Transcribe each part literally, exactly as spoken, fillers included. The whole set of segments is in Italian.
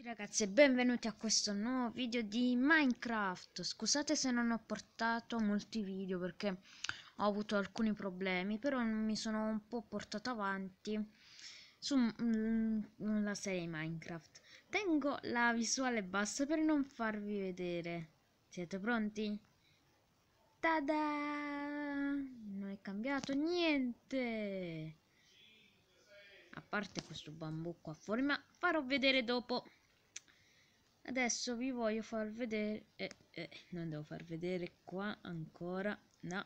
Ragazzi, benvenuti a questo nuovo video di Minecraft. Scusate se non ho portato molti video perché ho avuto alcuni problemi, però mi sono un po' portato avanti sulla mm, serie Minecraft. Tengo la visuale bassa per non farvi vedere. Siete pronti? Tada! Non è cambiato niente! A parte questo bambù qua fuori, ma farò vedere dopo. Adesso vi voglio far vedere eh, eh, non devo far vedere qua ancora, no,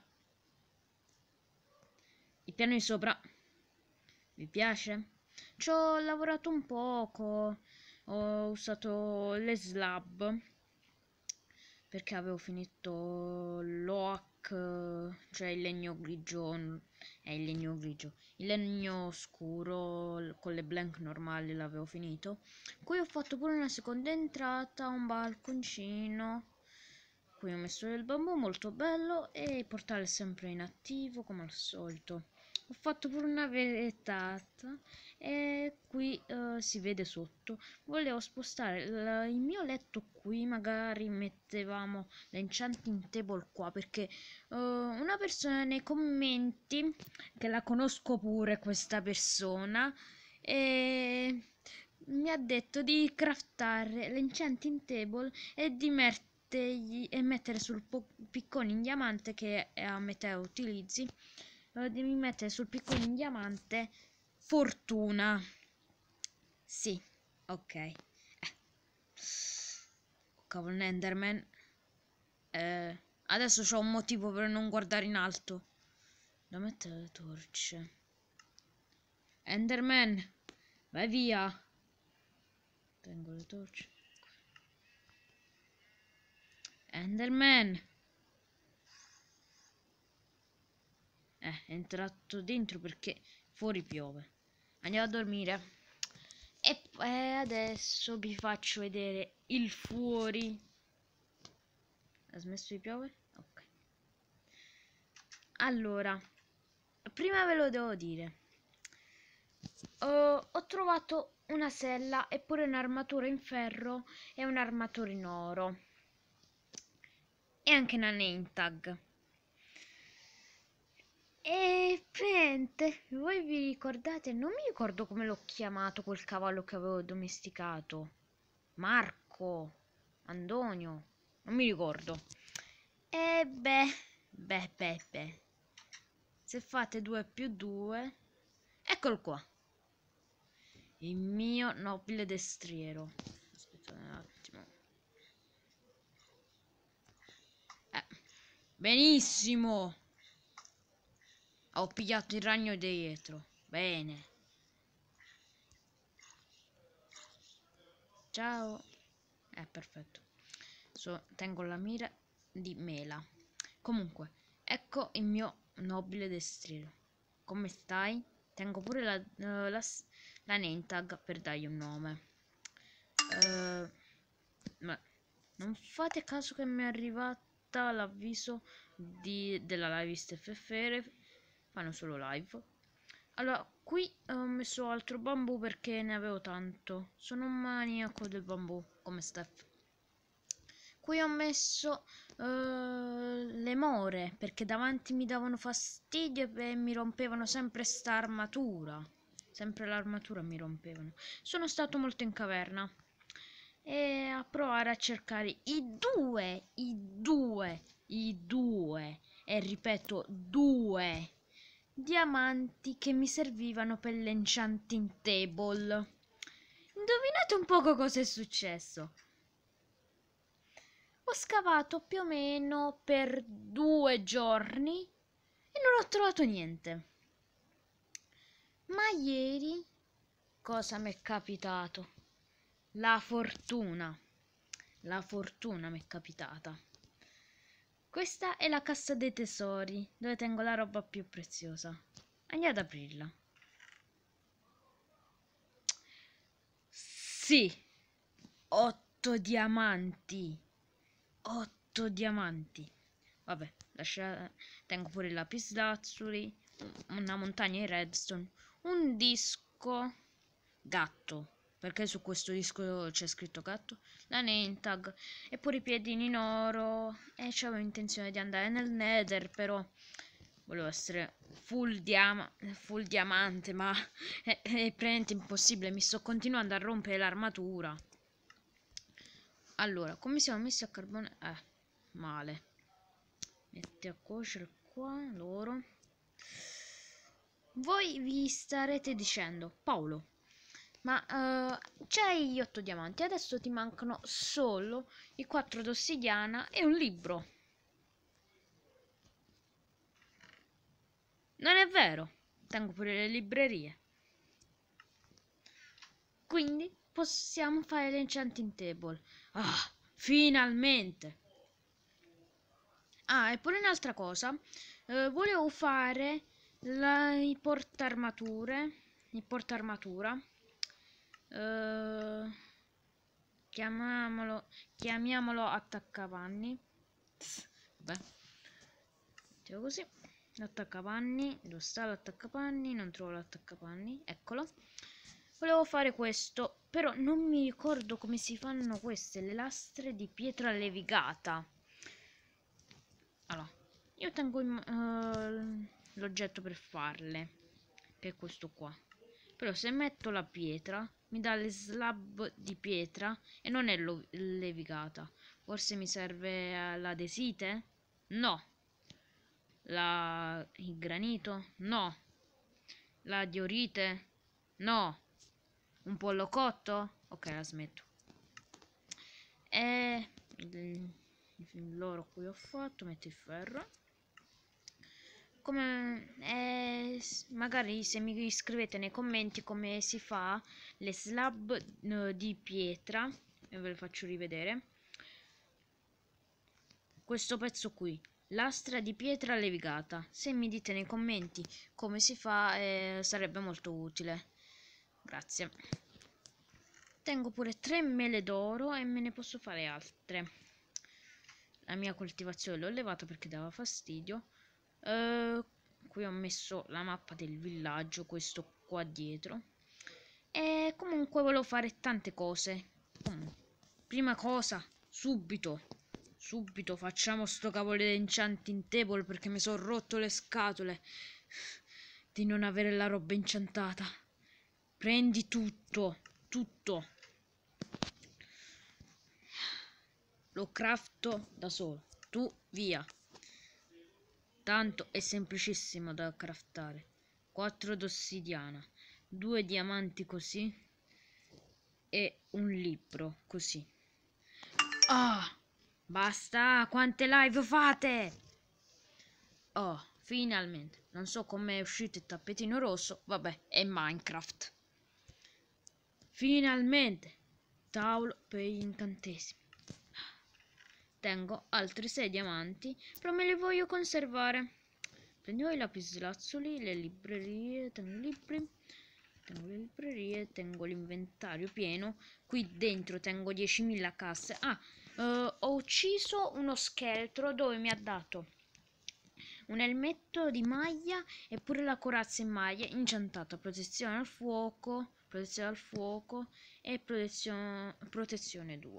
il piano di sopra. Vi piace? Ci ho lavorato un poco, ho usato le slab perché avevo finito l'oak, cioè il legno grigio, è il legno grigio, il legno scuro con le blank normali l'avevo finito. Qui ho fatto pure una seconda entrata, un balconcino. Qui ho messo del bambù molto bello e il portale è sempre inattivo come al solito. Ho fatto pure una veritata e qui uh, si vede sotto. Volevo spostare il, il mio letto qui, magari mettevamo l'enchanting table qua perché uh, una persona nei commenti, che la conosco pure questa persona, e mi ha detto di craftare l'enchanting table e di mettergli e mettere sul piccone in diamante che a metà utilizzi, uh, di mettere sul piccone in diamante fortuna. Sì, ok. Eh. Cavolo, Enderman. Eh, adesso c'ho un motivo per non guardare in alto. Da mettere le torce. Enderman, vai via. Tengo le torce. Enderman. Eh, è entrato dentro perché fuori piove. Andiamo a dormire. E eh, adesso vi faccio vedere il fuori. Ha smesso di piovere? Ok. Allora, prima ve lo devo dire. Uh, ho trovato una sella e pure un'armatura in ferro e un'armatura in oro. E anche una name tag. E prende, voi vi ricordate? Non mi ricordo come l'ho chiamato quel cavallo che avevo domesticato. Marco, Antonio, non mi ricordo. E beh, beh, beh, beh. Se fate due più due, eccolo qua. Il mio nobile destriero. Aspettate un attimo. Eh, benissimo. Ho pigliato il ragno dietro. Bene. Ciao. Eh, perfetto. So, tengo la mira di mela. Comunque, ecco il mio nobile destriero. Come stai? Tengo pure la, uh, la, la name tag per dargli un nome. Uh, ma non fate caso che mi è arrivata l'avviso della live F fanno solo live. Allora, qui ho messo altro bambù perché ne avevo tanto. Sono un maniaco del bambù, come Steph. Qui ho messo uh, le more, perché davanti mi davano fastidio e mi rompevano sempre sta armatura. Sempre l'armatura mi rompevano. Sono stato molto in caverna e a provare a cercare i due, i due, i due, e ripeto, due diamanti che mi servivano per l'enchanting table. Indovinate un poco cosa è successo? Ho scavato più o meno per due giorni e non ho trovato niente. Ma ieri cosa mi è capitato? La fortuna. La fortuna mi è capitata. Questa è la cassa dei tesori, dove tengo la roba più preziosa. Andiamo ad aprirla. Sì, otto diamanti. Otto diamanti. Vabbè, lascia... tengo pure il lapislazzuli, una montagna in redstone, un disco, gatto, perché su questo disco c'è scritto gatto, la name tag e pure i piedini in oro. E c'avevo intenzione di andare nel Nether, però volevo essere full, diama full diamante, ma è, è praticamente impossibile, mi sto continuando a rompere l'armatura. Allora, come siamo messi a carbone? Eh, male. Metti a cuocere qua loro. Voi vi starete dicendo, Paolo, ma uh, c'hai gli otto diamanti, adesso ti mancano solo i quattro d'ossidiana e un libro. Non è vero, tengo pure le librerie. Quindi possiamo fare l'enchanting table. Ah, finalmente! Ah, e pure un'altra cosa. Eh, volevo fare la, i portarmature. Il portarmatura. Eh, chiamiamolo, chiamiamolo attaccapanni. Beh, mettiamo così. L'attaccapanni. Dove sta l'attaccapanni? Non trovo l'attaccapanni. Eccolo. Volevo fare questo, però non mi ricordo come si fanno queste, le lastre di pietra levigata. Allora, io tengo uh, l'oggetto per farle, che è questo qua. Però se metto la pietra, mi dà le slab di pietra e non è levigata. Forse mi serve l'adesite? No. La... il granito? No. La diorite? No. Un pollo cotto? Ok, la smetto. E l'oro qui ho fatto, metto il ferro. Come eh, magari se mi scrivete nei commenti come si fa le slab eh, di pietra, e ve le faccio rivedere. Questo pezzo qui, lastra di pietra levigata. Se mi dite nei commenti come si fa, eh, sarebbe molto utile. Grazie. Tengo pure tre mele d'oro e me ne posso fare altre. La mia coltivazione l'ho levata perché dava fastidio. Uh, qui ho messo la mappa del villaggio, questo qua dietro. E comunque volevo fare tante cose. Comunque, prima cosa, subito, subito facciamo sto cavolo di enchanting table perché mi sono rotto le scatole di non avere la roba inchantata. Prendi tutto, tutto. Lo crafto da solo. Tu via. Tanto è semplicissimo da craftare. quattro d'ossidiana, due diamanti così e un libro così. Ah, basta, quante live fate? Oh, finalmente. Non so come è uscito il tappetino rosso, vabbè, è Minecraft. Finalmente. Tavolo per gli incantesimi. Tengo altri sei diamanti, però me li voglio conservare. Prendiamo i lapislazzuli, le librerie, tengo i libri, tengo le librerie, tengo l'inventario pieno. Qui dentro tengo diecimila casse. Ah, uh, ho ucciso uno scheletro dove mi ha dato un elmetto di maglia e pure la corazza in maglia inchantata, protezione al fuoco, protezione al fuoco e protezione, protezione due.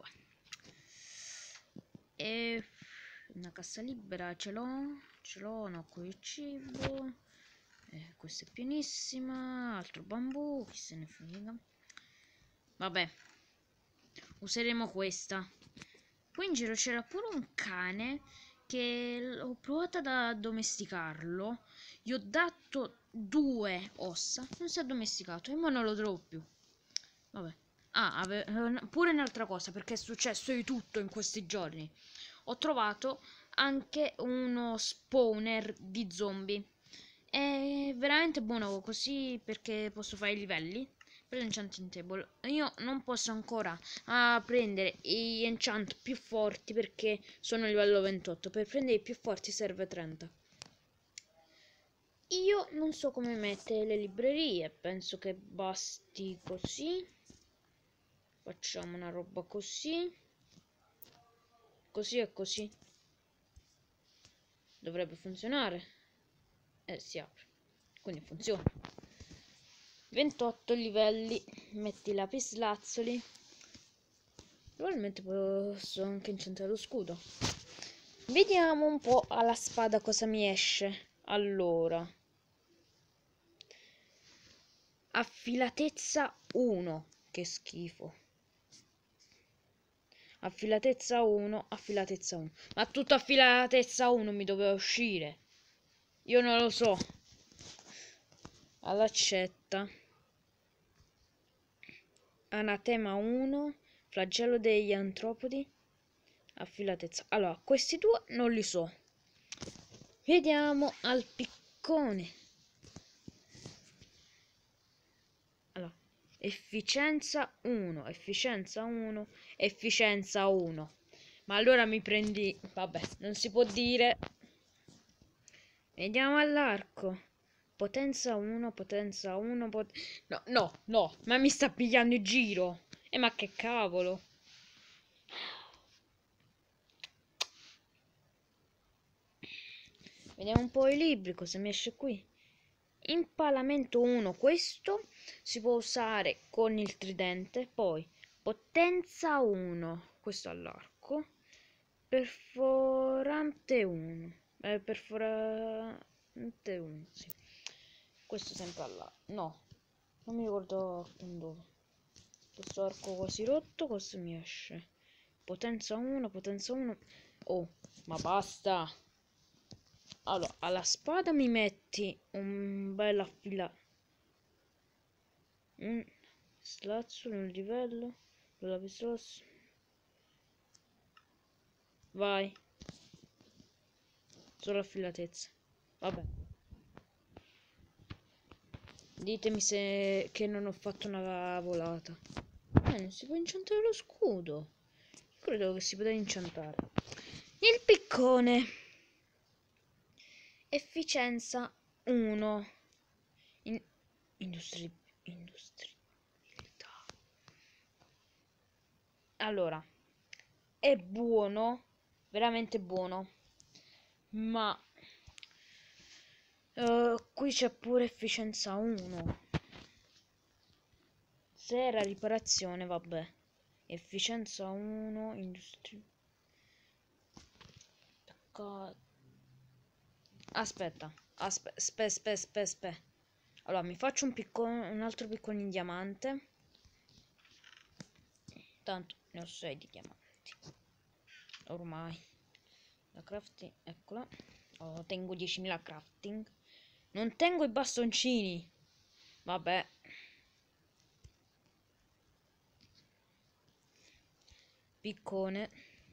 E una cassa libera ce l'ho, ce l'ho, no, con il cibo. Eh, questa è pienissima, altro bambù, chi se ne frega. Vabbè, useremo questa. Qui in giro c'era pure un cane che ho provato ad addomesticarlo. Gli ho dato due ossa, non si è addomesticato e ora non lo trovo più. Vabbè. Ah, ave- pure un'altra cosa, perché è successo di tutto in questi giorni. Ho trovato anche uno spawner di zombie. È veramente buono così perché posso fare i livelli per l'enchanting table. Io non posso ancora uh, prendere gli enchant più forti perché sono a livello ventotto. Per prendere i più forti serve trenta. Io non so come mettere le librerie, penso che basti così. Facciamo una roba così. Così e così. Dovrebbe funzionare. Eh, si apre. Quindi funziona. ventotto livelli. Metti lapislazzuli. Probabilmente posso anche incentare lo scudo. Vediamo un po' alla spada cosa mi esce. Allora, affilatezza uno. Che schifo. Affilatezza uno, affilatezza uno. Ma tutto affilatezza uno mi doveva uscire. Io non lo so. All'accetta. Anatema uno. Flagello degli antropodi. Affilatezza. Allora, questi due non li so. Vediamo al piccone. Allora, efficienza uno, efficienza uno, efficienza uno. Ma allora mi prendi... Vabbè, non si può dire. Vediamo all'arco. Potenza uno, potenza uno, pot... No, no, no, ma mi sta pigliando il giro. E eh, ma che cavolo. Vediamo un po' i libri, cosa mi esce qui. Impalamento uno, questo si può usare con il tridente. Poi potenza uno, questo all'arco. Perforante uno, eh, perforante uno, sì. Questo sempre all'arco, no, non mi ricordo con dove. Questo arco quasi rotto, cosa mi esce? Potenza uno, potenza uno. Oh, ma basta. Allora, alla spada mi metti un bel affilato. Un slazzolo, un livello. La pistola. Vai. Solo affilatezza. Vabbè. Ditemi se che non ho fatto una volata. Eh, non si può incantare lo scudo. Credevo che si poteva incantare. Il piccone. Efficienza uno. In... Industri... Industrialità. Allora, è buono, veramente buono, ma uh, qui c'è pure efficienza uno. Se era riparazione, vabbè. Efficienza uno, industria. Aspetta, aspetta, aspetta, aspetta, aspetta. Allora, mi faccio un, piccolo, un altro piccolo in diamante. Tanto ne ho sei di diamanti. Ormai. La crafting, eccola. Oh, tengo diecimila crafting. Non tengo i bastoncini. Vabbè. Piccone.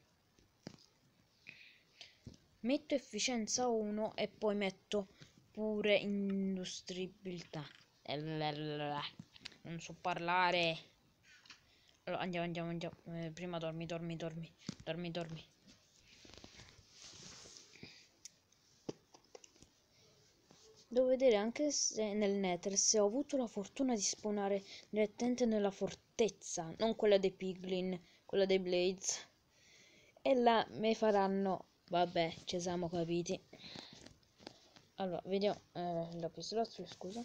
Metto efficienza uno e poi metto pure industribilità. Non so parlare. Allora, andiamo, andiamo, andiamo. Eh, prima dormi, dormi, dormi. Dormi, dormi. Devo vedere anche se nel Nether se ho avuto la fortuna di spawnare direttamente nella fortezza, non quella dei piglin, quella dei blades. E là mi faranno, vabbè, ci siamo capiti. Allora, vediamo, eh, la pistola, scusa.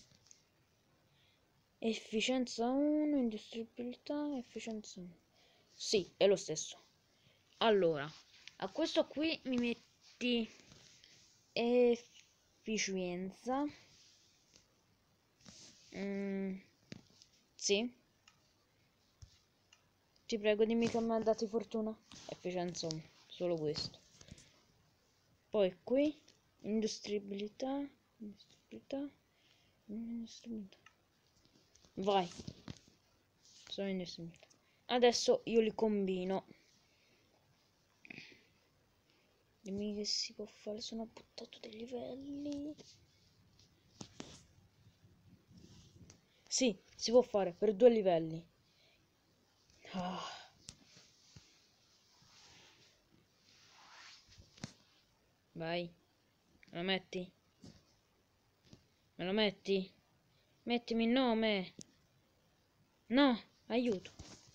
Efficienza uno, industribilità, efficienza uno. Sì, è lo stesso. Allora, a questo qui mi metti efficienza. Mm, sì. Ti prego, dimmi che mi ha dato fortuna. Efficienza uno, solo questo. Poi qui, industribilità, industribilità, industribilità. Vai. Sono industribilità. Adesso io li combino. Dimmi che si può fare, sono buttato dei livelli. Sì, si può fare per due livelli. Ah. Vai. Me lo metti? Me lo metti? Mettimi il nome. No, aiuto.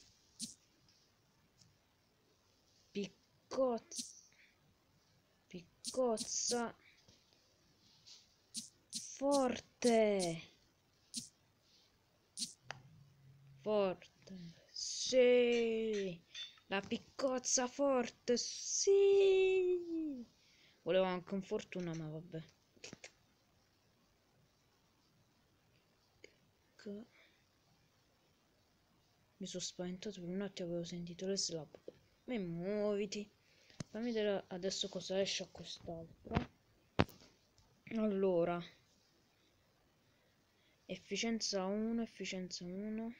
Piccozza. Piccozza. Forte. Forte. Sì. La piccozza forte. Sì. Volevo anche un fortuna, ma vabbè. Mi sono spaventato per un attimo, avevo sentito le slap. E muoviti. Fammi vedere adesso cosa esce a quest'altro. Allora. Efficienza uno, efficienza uno.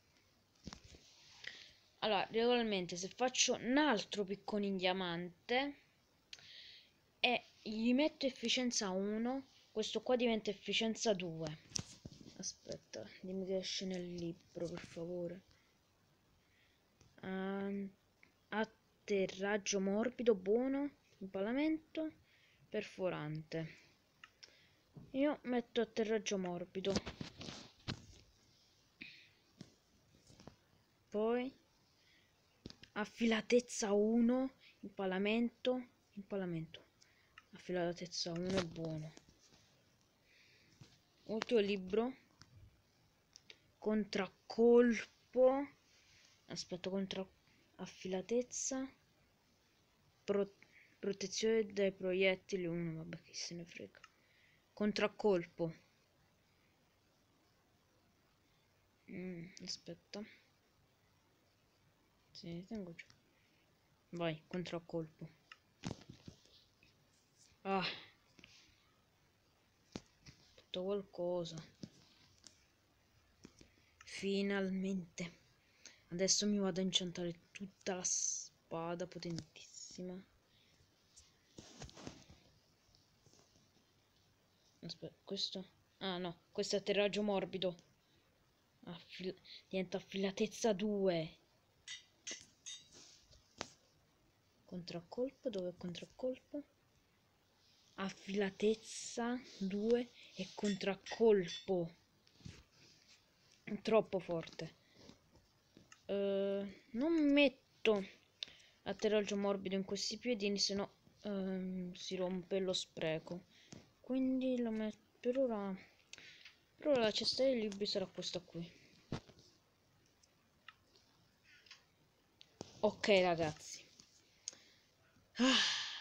Allora, regolarmente se faccio un altro piccone in diamante e gli metto efficienza uno, questo qua diventa efficienza due. Aspetta, dimmi che esce nel libro, per favore. Uh, atterraggio morbido, buono, impalamento, perforante. Io metto atterraggio morbido. Poi affilatezza uno, impalamento, impalamento. Affilatezza uno è buono. Ultimo libro. Contraccolpo. Aspetta, contra affilatezza. Pro protezione dai proiettili uno, vabbè, chi se ne frega. Contraccolpo. Mm, aspetta. Sì, tengo giù. Vai, contraccolpo. Ah. Ho fatto qualcosa. Finalmente. Adesso mi vado a incantare tutta la spada potentissima. Aspetta, questo? Ah no, questo è atterraggio morbido. Affil diventa affilatezza due. Contraccolpo, dove è contraccolpo? Affilatezza due e contraccolpo. Troppo forte. Uh, non metto atterraggio morbido in questi piedini, se no um, si rompe lo spreco. Quindi lo metto per ora. Per ora la cesta dei libri sarà questa qui. Ok ragazzi. Ah.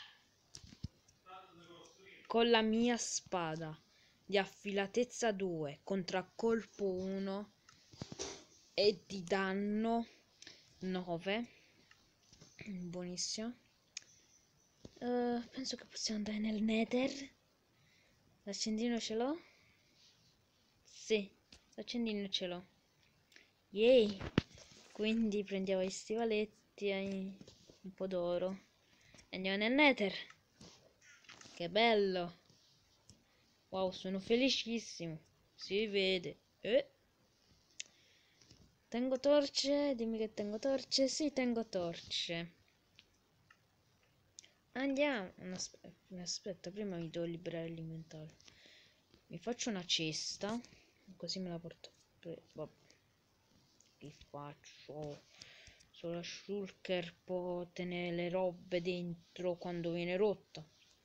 Con la mia spada di affilatezza due, contraccolpo uno e di danno nove. Buonissimo. Uh, penso che possiamo andare nel Nether. L'accendino ce l'ho? Sì, l'accendino ce l'ho. Yay! Quindi prendiamo gli stivaletti e un po' d'oro e andiamo nel Nether. Che bello! Wow, sono felicissimo. Si vede. Eh. Tengo torce? Dimmi che tengo torce. Sì, tengo torce. Andiamo. Aspetta, aspetta, prima mi devo liberare l'inventario. Mi faccio una cesta. Così me la porto. Vabbè. Che faccio? Solo Shulker può tenere le robe dentro quando viene rotta.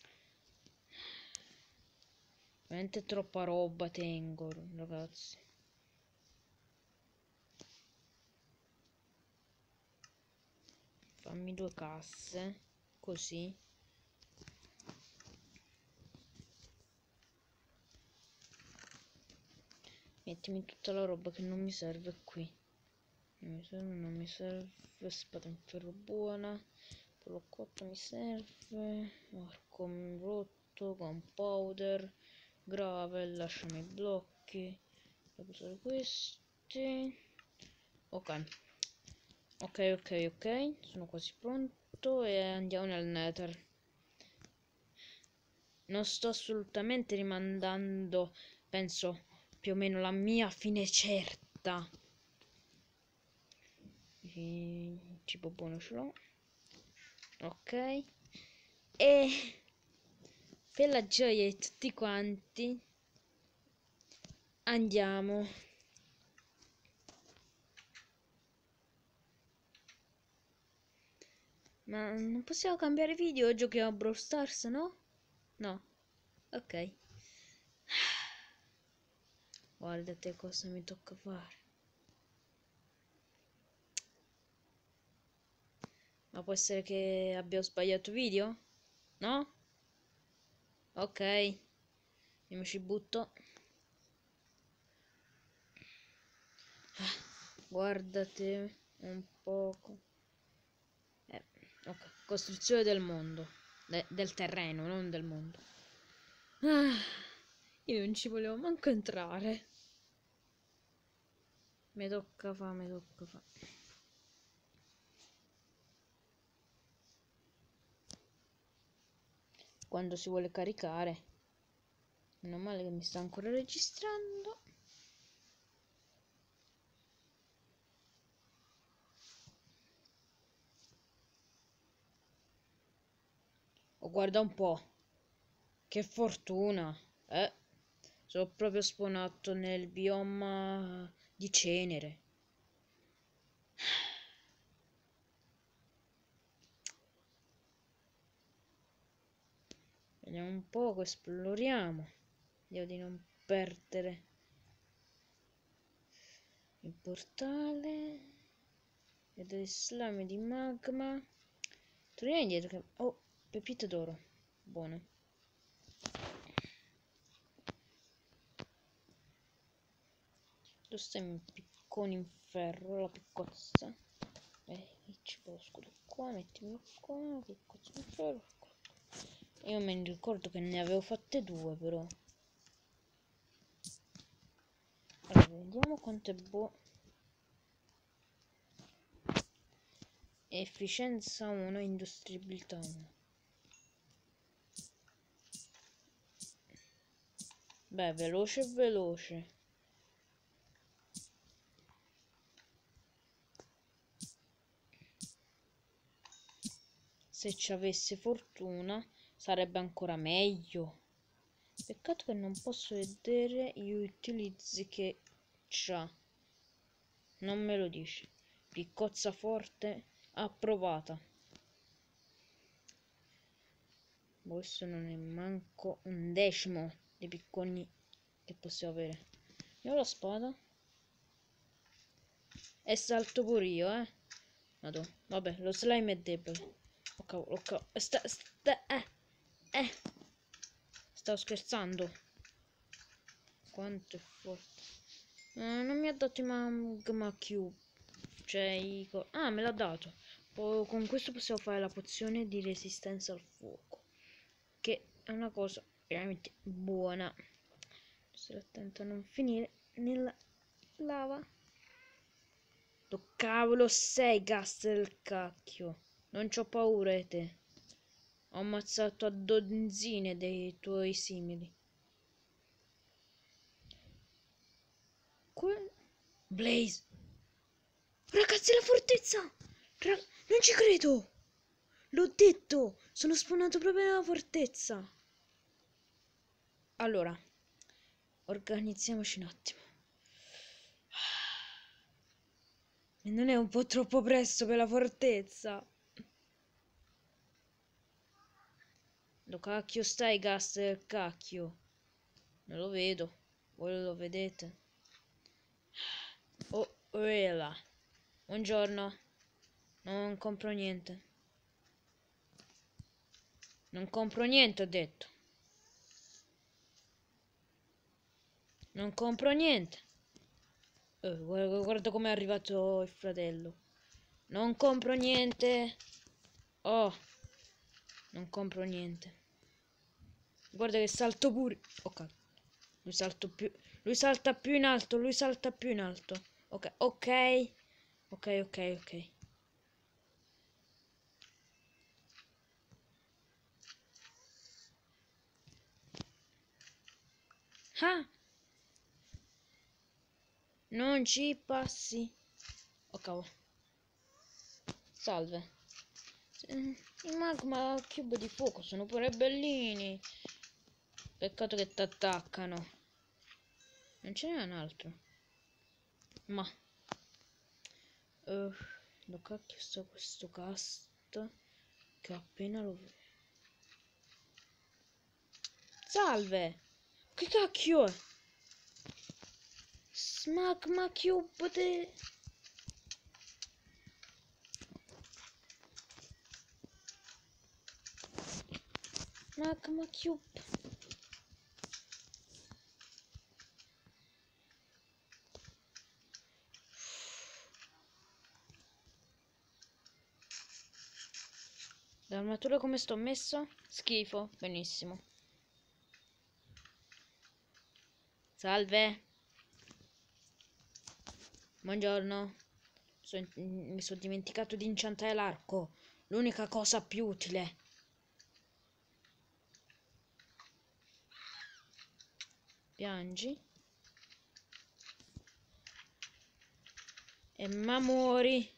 Veramente troppa roba tengo, ragazzi. Fammi due casse, così. Mettimi tutta la roba che non mi serve qui. Non mi serve, non mi serve. Spada in ferro buona. Polo cotto mi serve. Arco rotto, gunpowder, gravel, lasciami i blocchi. Devo usare questi. Ok. Ok, ok, ok. Sono quasi pronto e andiamo nel Nether. Non sto assolutamente rimandando, penso, più o meno la mia fine certa. Il cibo buono ce l'ho. Ok. E per la gioia di tutti quanti andiamo. Ma non possiamo cambiare video o giochiamo a Brawl Stars, no? No. Ok. Guardate cosa mi tocca fare. Ma può essere che abbia sbagliato video? No? Ok. Io mi ci butto. Guardate un poco. Eh, ok. Costruzione del mondo. De- del terreno, non del mondo. Ah, io non ci volevo manco entrare. Mi tocca fa, mi tocca fa. Quando si vuole caricare. Meno male che mi sta ancora registrando. Oh, guarda un po'. Che fortuna. Eh, sono proprio spawnato nel bioma di cenere. Vediamo un poco, esploriamo. Vediamo di non perdere il portale. E delle slime di magma. Torniamo indietro che... Oh, pepite d'oro. Buone. Dove stai un piccone in ferro, la piccozza? Eh, ci lo scudo qua, mettimi qua, piccozza in ferro. Io mi ricordo che ne avevo fatte due però. Allora, vediamo quanto è buono. Efficienza uno, industriabilità uno. Beh, veloce veloce. Se ci avesse fortuna sarebbe ancora meglio. Peccato che non posso vedere gli utilizzi che c'ha. Non me lo dice. Piccozza forte approvata. Questo non è manco un decimo dei picconi che possiamo avere. Io ho la spada. E salto pure io, eh. Madonna. Vabbè, lo slime è debole. Oh cavolo, oh cavolo. Sta, sta, eh, eh. Stavo scherzando. Quanto è forte. Eh, non mi ha dato i magma cube. Cioè, i co- ah, me l'ha dato. Poi, con questo possiamo fare la pozione di resistenza al fuoco. Che è una cosa veramente buona. Stare attento a non finire nella lava. Oh, cavolo, sei gas del cacchio. Non c'ho paura di te. Ho ammazzato a dozzine dei tuoi simili. Que- Blaze. Ragazzi, la fortezza! Ra- non ci credo! L'ho detto! Sono spawnato proprio nella fortezza! Allora, organizziamoci un attimo. E non è un po' troppo presto per la fortezza? Dove cacchio stai, gas del cacchio? Non lo vedo. Voi lo vedete? Oh, là. Buongiorno. Non compro niente. Non compro niente, ho detto. Non compro niente. Eh, guarda, guarda com'è arrivato il fratello. Non compro niente. Oh, non compro niente. Guarda che salto pure. Ok. Lui salto più. Lui salta più in alto. Lui salta più in alto. Ok, ok. Ok, ok, ok. Ah! Non ci passi. Oh cavolo. Salve. Eh, I magma cube di fuoco sono pure bellini. Peccato che ti attaccano. Non ce n'è un altro. Ma. Uh, dove cacchio sta questo cast? Che appena lo vedo. Salve! Che cacchio è? Magma cube de... Magma cube. L'armatura come sto messo? Schifo, benissimo. Salve. Buongiorno. So- mi sono dimenticato di incantare l'arco. L'unica cosa più utile. Piangi. E ma muori.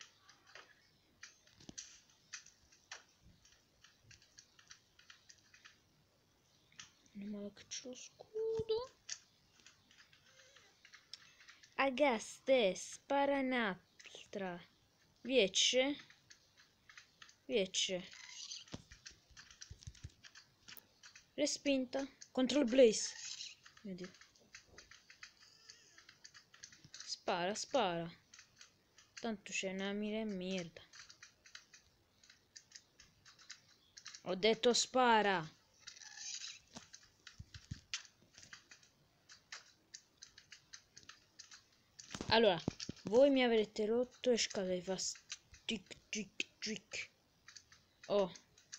Non male che c'ho lo scudo. Agaste, spara un'altra. Riesce? Riesce. Respinta. Contro il Blaze. Mio Dio. Spara, spara. Tanto c'è una mira e merda. Ho detto spara. Allora, voi mi avrete rotto e scala fa tic tic tic. Oh.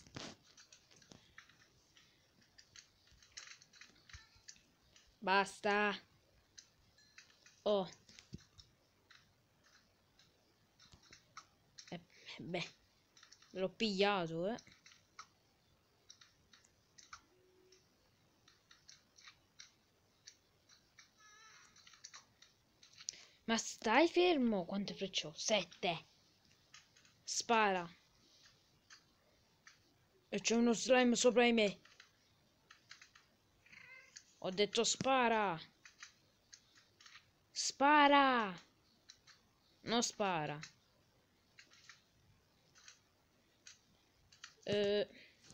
Basta. Oh. Eh, beh, l'ho pigliato, eh. Ma stai fermo. Quante frecce ho? Sette. Spara. E c'è uno slime sopra di me. Ho detto spara. Spara. Non spara. Eh...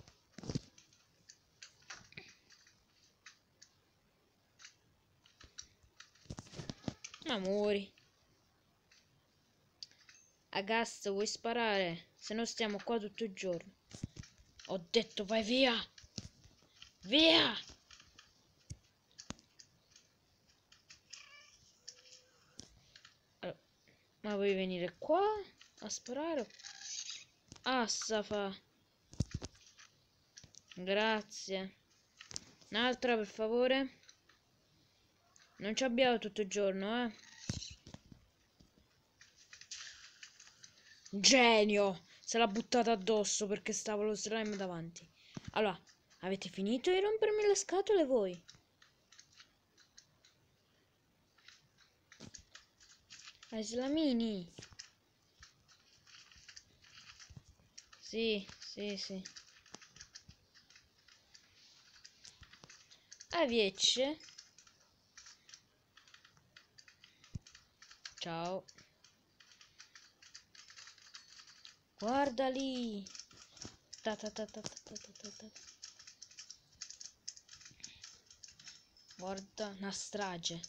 Amori. Agast, vuoi sparare? Se no stiamo qua tutto il giorno. Ho detto vai via. Via. Allora, ma vuoi venire qua a sparare? Assa fa. Grazie. Un'altra per favore. Non ci abbiamo tutto il giorno, eh. Genio! Se l'ha buttata addosso perché stavo lo slime davanti. Allora, avete finito di rompermi le scatole voi? Ai slamini. Sì, sì, sì. Aviece. Ciao. Guarda lì. Ta ta ta ta ta ta ta ta ta. Guarda, una strage.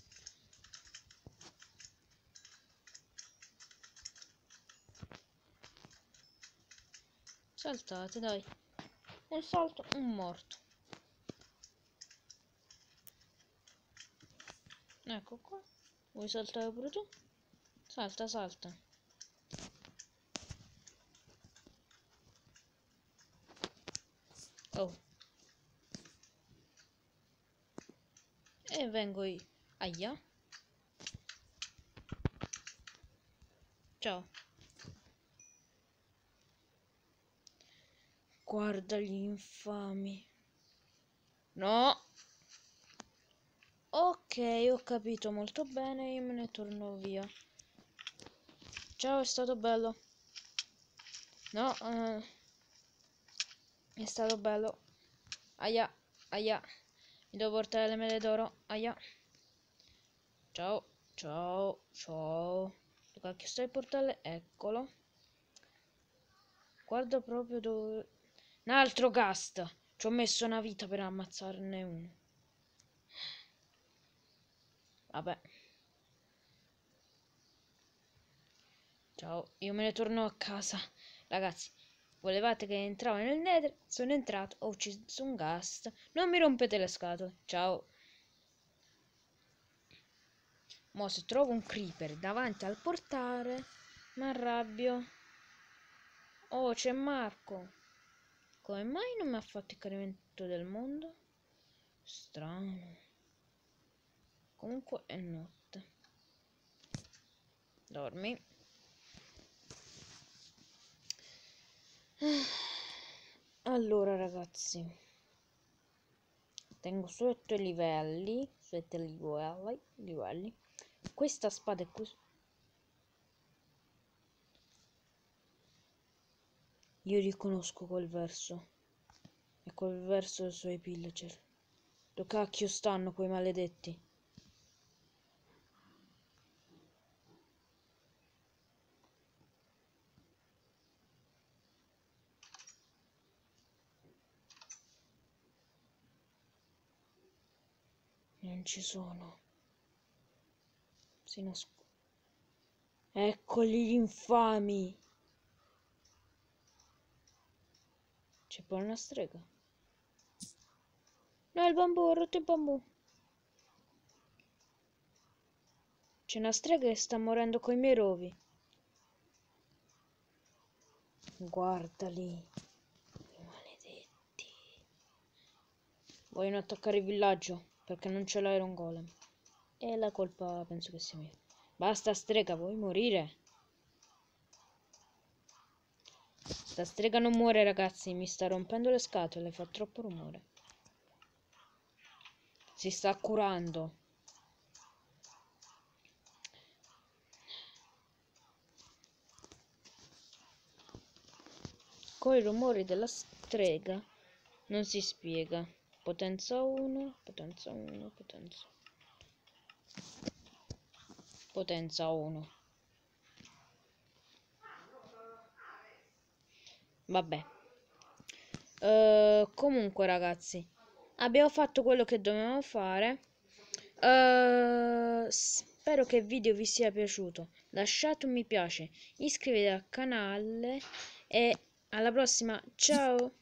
Saltate, dai. Un salto, un morto. Ecco qua. Vuoi saltare pure tu? Salta, salta. Oh. E vengo io. Aia. Ciao. Guarda gli infami. No. Ok, ho capito molto bene. Io me ne torno via. Ciao, è stato bello. No, eh, è stato bello. Aia, aia. Mi devo portare le mele d'oro. Aia. Ciao, ciao, ciao. Dove cacchio stai a portarle? Eccolo. Guarda proprio dove... Un altro cast. Ci ho messo una vita per ammazzarne uno. Vabbè. Ciao, io me ne torno a casa. Ragazzi, Volevate che entravo nel Nether? Sono entrato, ho ucciso un ghast. Non mi rompete le scatole. Ciao. Mo se trovo un creeper davanti al portale, mi arrabbio. Oh, c'è Marco. Come mai non mi ha fatto il caricamento del mondo? Strano. Comunque è notte. Dormi. Allora ragazzi, tengo sotto i livelli, sette livelli, livelli. Questa spada è così. Io riconosco quel verso. È quel verso dei suoi pillager. Dove cacchio stanno quei maledetti? Non ci sono. Si nascondono. Eccoli gli infami. C'è poi una strega. No, il bambù, ho rotto il bambù. C'è una strega che sta morendo coi miei rovi. Guardali. I maledetti. Vogliono attaccare il villaggio perché non c'è l'Iron Golem. E la colpa penso che sia mia. Basta strega, vuoi morire? Sta strega non muore ragazzi, mi sta rompendo le scatole, fa troppo rumore. Si sta curando. Con i rumori della strega non si spiega. Potenza uno, potenza uno, potenza Potenza uno. Vabbè. Uh, comunque ragazzi, abbiamo fatto quello che dovevamo fare. Uh, spero che il video vi sia piaciuto. Lasciate un mi piace, iscrivetevi al canale e alla prossima. Ciao!